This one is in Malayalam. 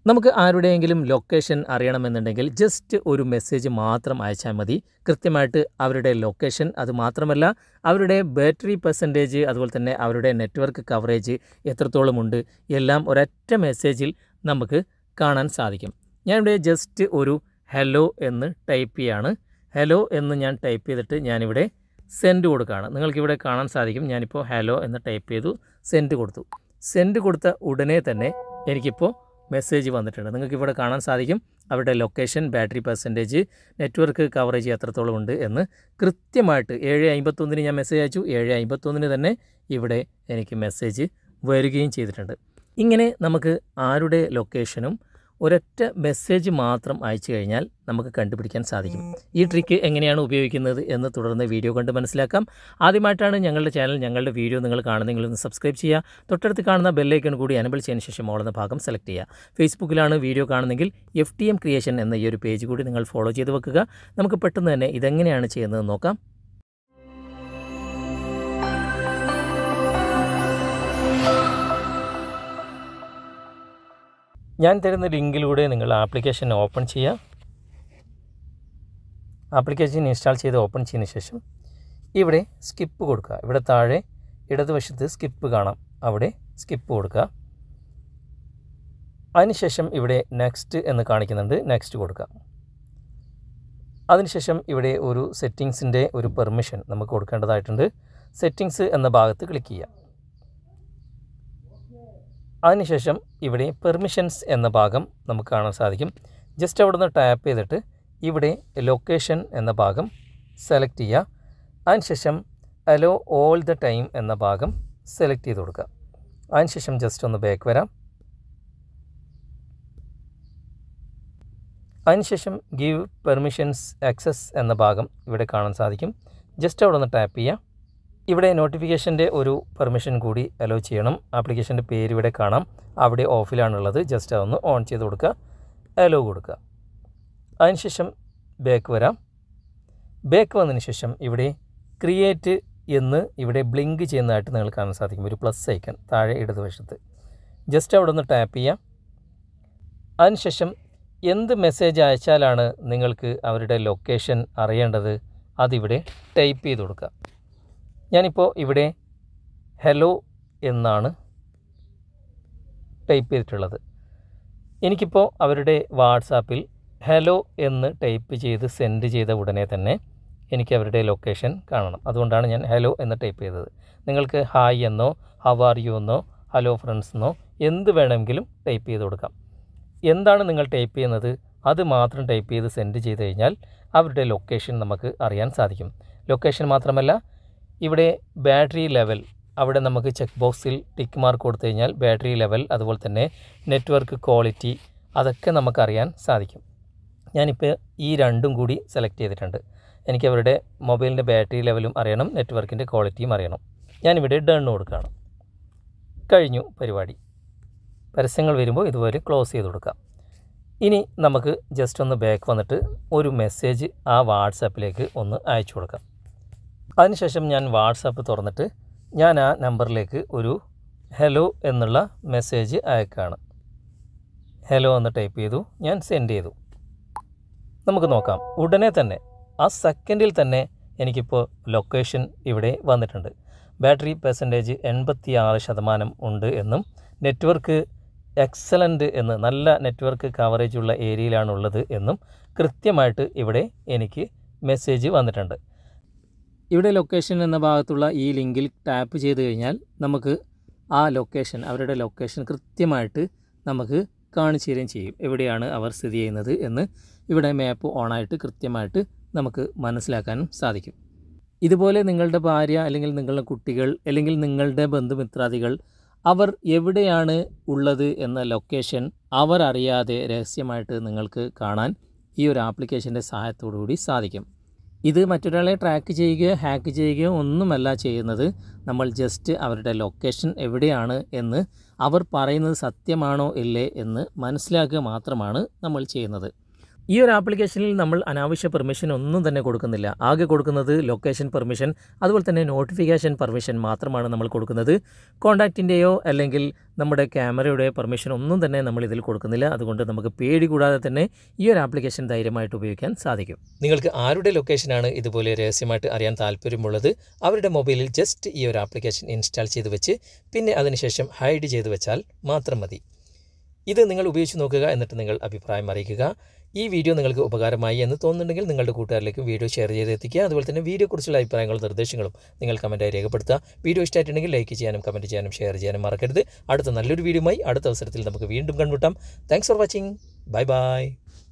നമുക്ക് ആരുടെയെങ്കിലും ലൊക്കേഷൻ അറിയണമെന്നുണ്ടെങ്കിൽ ജസ്റ്റ് ഒരു മെസ്സേജ് മാത്രം അയച്ചാൽ മതി. കൃത്യമായിട്ട് അവരുടെ ലൊക്കേഷൻ, അത് മാത്രമല്ല അവരുടെ ബാറ്ററി പെർസെൻറ്റേജ്, അതുപോലെ തന്നെ അവരുടെ നെറ്റ്വർക്ക് കവറേജ് എത്രത്തോളമുണ്ട് എല്ലാം ഒരൊറ്റ മെസ്സേജിൽ നമുക്ക് കാണാൻ സാധിക്കും. ഞാനിവിടെ ജസ്റ്റ് ഒരു ഹലോ എന്ന് ടൈപ്പ് ചെയ്യാണ്. ഹലോ എന്ന് ഞാൻ ടൈപ്പ് ചെയ്തിട്ട് ഞാനിവിടെ സെൻഡ് കൊടുക്കുകയാണ്. നിങ്ങൾക്കിവിടെ കാണാൻ സാധിക്കും. ഞാനിപ്പോൾ ഹലോ എന്ന് ടൈപ്പ് ചെയ്തു, സെൻഡ് കൊടുത്തു. സെൻഡ് കൊടുത്ത ഉടനെ തന്നെ എനിക്കിപ്പോൾ മെസ്സേജ് വന്നിട്ടുണ്ട്. നിങ്ങൾക്കിവിടെ കാണാൻ സാധിക്കും അവരുടെ location, battery percentage, network coverage എത്രത്തോളം ഉണ്ട് എന്ന് കൃത്യമായിട്ട് 7:51 ഞാൻ മെസ്സേജ് അയച്ചു. 7:51 തന്നെ ഇവിടെ എനിക്ക് മെസ്സേജ് വരികയും ചെയ്തിട്ടുണ്ട്. ഇങ്ങനെ നമുക്ക് ആരുടെ ലൊക്കേഷനും ഒരൊറ്റ മെസ്സേജ് മാത്രം അയച്ചു കഴിഞ്ഞാൽ നമുക്ക് കണ്ടുപിടിക്കാൻ സാധിക്കും. ഈ ട്രിക്ക് എങ്ങനെയാണ് ഉപയോഗിക്കുന്നത് എന്ന് തുടർന്ന് വീഡിയോ കണ്ട് മനസ്സിലാക്കാം. ആദ്യമായിട്ടാണ് ഞങ്ങളുടെ ചാനൽ, ഞങ്ങളുടെ വീഡിയോ നിങ്ങൾ കാണുന്നെങ്കിൽ ഒന്ന് സബ്സ്ക്രൈബ് ചെയ്യുക. തൊട്ടടുത്ത് കാണുന്ന ബെല്ലൈക്കൺ കൂടി എനേബിൾ ചെയ്തതിന് ശേഷം ഓൾ എന്ന ഭാഗം സെലക്ട് ചെയ്യുക. ഫേസ്ബുക്കിലാണ് വീഡിയോ കാണുന്നെങ്കിൽ FTM ക്രിയേഷൻ എന്ന ഈ ഒരു പേജ് കൂടി നിങ്ങൾ ഫോളോ ചെയ്ത് വെക്കുക. നമുക്ക് പെട്ടെന്ന് തന്നെ ഇതെങ്ങനെയാണ് ചെയ്യുന്നത് നോക്കാം. ഞാൻ തരുന്ന ലിങ്കിലൂടെ നിങ്ങൾ ആപ്ലിക്കേഷൻ ഓപ്പൺ ചെയ്യുക. ആപ്ലിക്കേഷൻ ഇൻസ്റ്റാൾ ചെയ്ത് ഓപ്പൺ ചെയ്തതിന് ശേഷം ഇവിടെ സ്കിപ്പ് കൊടുക്കുക. ഇവിടെ താഴെ ഇടതുവശത്ത് സ്കിപ്പ് കാണാം, അവിടെ സ്കിപ്പ് കൊടുക്കുക. അതിനുശേഷം ഇവിടെ നെക്സ്റ്റ് എന്ന് കാണിക്കുന്നുണ്ട്, നെക്സ്റ്റ് കൊടുക്കുക. അതിനുശേഷം ഇവിടെ ഒരു സെറ്റിങ്സിൻ്റെ ഒരു പെർമിഷൻ നമുക്ക് കൊടുക്കേണ്ടതായിട്ടുണ്ട്. സെറ്റിങ്സ് എന്ന ഭാഗത്ത് ക്ലിക്ക് ചെയ്യുക. അതിനുശേഷം ഇവിടെ പെർമിഷൻസ് എന്ന ഭാഗം നമുക്ക് കാണാൻ സാധിക്കും. ജസ്റ്റ് അവിടെ നിന്ന് ടാപ്പ് ചെയ്തിട്ട് ഇവിടെ ലൊക്കേഷൻ എന്ന ഭാഗം സെലക്ട് ചെയ്യുക. അതിനുശേഷം അലോ ഓൾ ദ ടൈം എന്ന ഭാഗം സെലക്ട് ചെയ്ത് കൊടുക്കുക. അതിനുശേഷം ജസ്റ്റ് ഒന്ന് ബാക്ക് വരാം. അതിനുശേഷം ഗീവ് പെർമിഷൻസ് ആക്സസ് എന്ന ഭാഗം ഇവിടെ കാണാൻ സാധിക്കും. ജസ്റ്റ് അവിടെ നിന്ന് ടാപ്പ് ചെയ്യുക. ഇവിടെ നോട്ടിഫിക്കേഷൻ്റെ ഒരു പെർമിഷൻ കൂടി അലോ ചെയ്യണം. ആപ്ലിക്കേഷൻ്റെ പേര് ഇവിടെ കാണാം, അവിടെ ഓഫിലാണുള്ളത്. ജസ്റ്റ് അതൊന്ന് ഓൺ ചെയ്ത് കൊടുക്കുക, അലോ കൊടുക്കുക. അതിനുശേഷം ബാക്ക് വരാം. ബാക്ക് വന്നതിന് ശേഷം ഇവിടെ ക്രിയേറ്റ് എന്ന് ഇവിടെ ബ്ലിങ്ക് ചെയ്യുന്നതായിട്ട് നിങ്ങൾ കാണാൻ സാധിക്കും, ഒരു പ്ലസ് ഐക്കൺ താഴെ ഇടതുവശത്ത്. ജസ്റ്റ് അവിടെ ഒന്ന് ടാപ്പ് ചെയ്യാം. അതിനുശേഷം എന്ത് മെസ്സേജ് അയച്ചാലാണ് നിങ്ങൾക്ക് അവരുടെ ലൊക്കേഷൻ അറിയേണ്ടത് അതിവിടെ ടൈപ്പ് ചെയ്ത് കൊടുക്കുക. ഞാനിപ്പോൾ ഇവിടെ ഹലോ എന്നാണ് ടൈപ്പ് ചെയ്തിട്ടുള്ളത്. എനിക്കിപ്പോൾ അവരുടെ വാട്സാപ്പിൽ ഹലോ എന്ന് ടൈപ്പ് ചെയ്ത് സെൻഡ് ചെയ്ത ഉടനെ തന്നെ എനിക്ക് അവരുടെ ലൊക്കേഷൻ കാണണം. അതുകൊണ്ടാണ് ഞാൻ ഹലോ എന്ന് ടൈപ്പ് ചെയ്തത്. നിങ്ങൾക്ക് ഹായ് എന്നോ ഹൗ ആർ യു എന്നോ ഹലോ ഫ്രണ്ട്സ് എന്നോ എന്ത് വേണമെങ്കിലും ടൈപ്പ് ചെയ്ത് കൊടുക്കാം. എന്താണ് നിങ്ങൾ ടൈപ്പ് ചെയ്യുന്നത് അത് മാത്രം ടൈപ്പ് ചെയ്ത് സെൻഡ് ചെയ്ത് കഴിഞ്ഞാൽ അവരുടെ ലൊക്കേഷൻ നമുക്ക് അറിയാൻ സാധിക്കും. ലൊക്കേഷൻ മാത്രമല്ല, ഇവിടെ ബാറ്ററി ലെവൽ, അവിടെ നമുക്ക് ചെക്ക് ബോക്സിൽ ടിക്ക് മാർക്ക് കൊടുത്തു കഴിഞ്ഞാൽ ബാറ്ററി ലെവൽ, അതുപോലെ തന്നെ നെറ്റ്വർക്ക് ക്വാളിറ്റി, അതൊക്കെ നമുക്കറിയാൻ സാധിക്കും. ഞാനിപ്പോൾ ഈ രണ്ടും കൂടി സെലക്ട് ചെയ്തിട്ടുണ്ട്. എനിക്ക് അവരുടെ മൊബൈലിൻ്റെ ബാറ്ററി ലെവലും അറിയണം, നെറ്റ്വർക്കിൻ്റെ ക്വാളിറ്റിയും അറിയണം. ഞാനിവിടെ ഡൺ കൊടുക്കുകയാണ്. കഴിഞ്ഞു പരിപാടി. പരസ്യങ്ങൾ വരുമ്പോൾ ഇതുപോലെ ക്ലോസ് ചെയ്ത് കൊടുക്കാം. ഇനി നമുക്ക് ജസ്റ്റ് ഒന്ന് ബാക്ക് വന്നിട്ട് ഒരു മെസ്സേജ് ആ വാട്സാപ്പിലേക്ക് ഒന്ന് അയച്ചു കൊടുക്കാം. അതിനുശേഷം ഞാൻ വാട്സാപ്പ് തുറന്നിട്ട് ഞാൻ ആ നമ്പറിലേക്ക് ഒരു ഹലോ എന്നുള്ള മെസ്സേജ് അയക്കുകയാണ്. ഹലോ എന്ന് ടൈപ്പ് ചെയ്തു, ഞാൻ സെൻഡ് ചെയ്തു. നമുക്ക് നോക്കാം, ഉടനെ തന്നെ ആ സെക്കൻഡിൽ തന്നെ എനിക്കിപ്പോൾ ലൊക്കേഷൻ ഇവിടെ വന്നിട്ടുണ്ട്. ബാറ്ററി പെർസെൻറ്റേജ് 86% ഉണ്ട് എന്നും നെറ്റ്വർക്ക് എക്സലൻ്റ് എന്ന്, നല്ല നെറ്റ്വർക്ക് കവറേജുള്ള ഏരിയയിലാണുള്ളത് എന്നും കൃത്യമായിട്ട് ഇവിടെ എനിക്ക് മെസ്സേജ് വന്നിട്ടുണ്ട്. ഇവിടെ ലൊക്കേഷൻ എന്ന ഭാഗത്തുള്ള ഈ ലിങ്കിൽ ടാപ്പ് ചെയ്ത് കഴിഞ്ഞാൽ നമുക്ക് ആ ലൊക്കേഷൻ, അവരുടെ ലൊക്കേഷൻ കൃത്യമായിട്ട് നമുക്ക് കാണിച്ചു തരികയും ചെയ്യും. എവിടെയാണ് അവർ സ്ഥിതി ചെയ്യുന്നത് എന്ന് ഇവിടെ മാപ്പ് ഓണായിട്ട് കൃത്യമായിട്ട് നമുക്ക് മനസ്സിലാക്കാനും സാധിക്കും. ഇതുപോലെ നിങ്ങളുടെ ഭാര്യ അല്ലെങ്കിൽ നിങ്ങളുടെ കുട്ടികൾ അല്ലെങ്കിൽ നിങ്ങളുടെ ബന്ധുമിത്രാദികൾ അവർ എവിടെയാണ് ഉള്ളത് എന്ന ലൊക്കേഷൻ അവർ അറിയാതെ രഹസ്യമായിട്ട് നിങ്ങൾക്ക് കാണാൻ ഈ ഒരു ആപ്ലിക്കേഷൻ്റെ സഹായത്തോടു കൂടി സാധിക്കും. ഇത് മറ്റൊരാളെ ട്രാക്ക് ചെയ്യുകയോ ഹാക്ക് ചെയ്യുകയോ ഒന്നുമല്ല ചെയ്യുന്നത്. നമ്മൾ ജസ്റ്റ് അവരുടെ ലൊക്കേഷൻ എവിടെയാണ് എന്ന് അവർ പറയുന്നത് സത്യമാണോ ഇല്ലേ എന്ന് മനസ്സിലാക്കുക മാത്രമാണ് നമ്മൾ ചെയ്യുന്നത്. ഈ ഒരു ആപ്ലിക്കേഷനിൽ നമ്മൾ അനാവശ്യ പെർമിഷൻ ഒന്നും തന്നെ കൊടുക്കുന്നില്ല. ആകെ കൊടുക്കുന്നത് ലൊക്കേഷൻ പെർമിഷൻ, അതുപോലെ തന്നെ നോട്ടിഫിക്കേഷൻ പെർമിഷൻ മാത്രമാണ് നമ്മൾ കൊടുക്കുന്നത്. കോൺടാക്റ്റിൻ്റെയോ അല്ലെങ്കിൽ നമ്മുടെ ക്യാമറയുടെയോ പെർമിഷൻ ഒന്നും തന്നെ നമ്മൾ ഇതിൽ കൊടുക്കുന്നില്ല. അതുകൊണ്ട് നമുക്ക് പേടി കൂടാതെ തന്നെ ഈ ഒരു ആപ്ലിക്കേഷൻ ധൈര്യമായിട്ട് ഉപയോഗിക്കാൻ സാധിക്കും. നിങ്ങൾക്ക് ആരുടെ ലൊക്കേഷനാണ് ഇതുപോലെ രഹസ്യമായിട്ട് അറിയാൻ താല്പര്യമുള്ളത്, അവരുടെ മൊബൈലിൽ ജസ്റ്റ് ഈ ഒരു ആപ്ലിക്കേഷൻ ഇൻസ്റ്റാൾ ചെയ്ത് വെച്ച് പിന്നെ അതിനുശേഷം ഹൈഡ് ചെയ്ത് വെച്ചാൽ മാത്രം മതി. ഇത് നിങ്ങൾ ഉപയോഗിച്ച് നോക്കുക, എന്നിട്ട് നിങ്ങൾ അഭിപ്രായം അറിയിക്കുക. ഈ വീഡിയോ നിങ്ങൾക്ക് ഉപകാരമായി എന്ന് തോന്നുന്നുണ്ടെങ്കിൽ നിങ്ങളുടെ കൂട്ടുകാരിലേക്കും വീഡിയോ ഷെയർ ചെയ്ത് എത്തിക്കുക. അതുപോലെ തന്നെ വീഡിയോയെക്കുറിച്ചുള്ള അഭിപ്രായങ്ങളും നിർദ്ദേശങ്ങളും നിങ്ങൾ കമൻറ്റായി രേഖപ്പെടുത്തുക. വീഡിയോ ഇഷ്ടമായിട്ടുണ്ടെങ്കിൽ ലൈക്ക് ചെയ്യാനും കമൻറ്റ് ചെയ്യാനും ഷെയർ ചെയ്യാനും മറക്കരുത്. അടുത്ത നല്ലൊരു വീഡിയോയുമായി അടുത്ത അവസരത്തിൽ നമുക്ക് വീണ്ടും കണ്ടുമുട്ടാം. Thanks for watching. Bye by.